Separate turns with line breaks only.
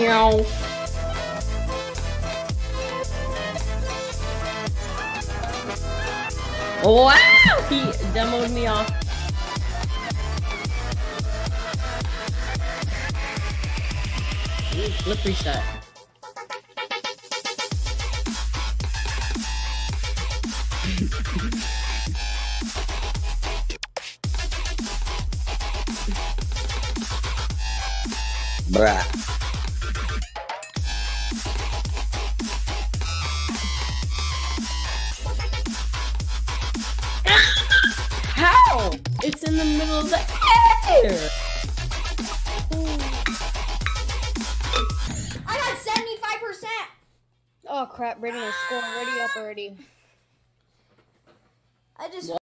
Meow. Wow! He demoed me off. Ooh, flip reset.
Bruh.
How? It's in the middle of the air.
I got 75%.
Oh crap, Brayden is scoring already up already.
I just